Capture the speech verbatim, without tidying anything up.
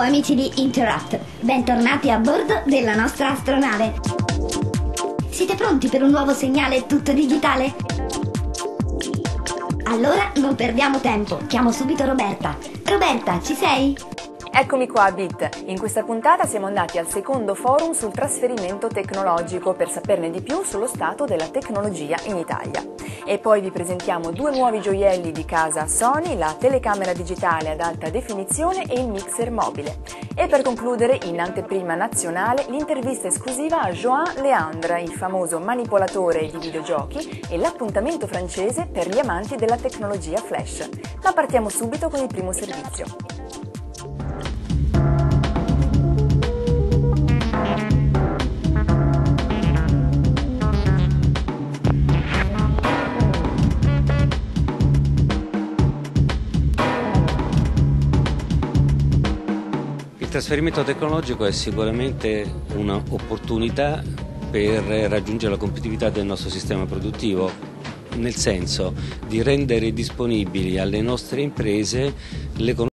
amici di Interrupt, bentornati a bordo della nostra astronave. Siete pronti per un nuovo segnale tutto digitale? Allora non perdiamo tempo, chiamo subito Roberta. Roberta, ci sei? Eccomi qua a Bit. In questa puntata siamo andati al secondo forum sul trasferimento tecnologico per saperne di più sullo stato della tecnologia in Italia. E poi vi presentiamo due nuovi gioielli di casa Sony, la telecamera digitale ad alta definizione e il mixer mobile. E per concludere, in anteprima nazionale, l'intervista esclusiva a Joan Leandre, il famoso manipolatore di videogiochi, e l'appuntamento francese per gli amanti della tecnologia flash. Ma partiamo subito con il primo servizio. Il trasferimento tecnologico è sicuramente un'opportunità per raggiungere la competitività del nostro sistema produttivo, nel senso di rendere disponibili alle nostre imprese le conoscenze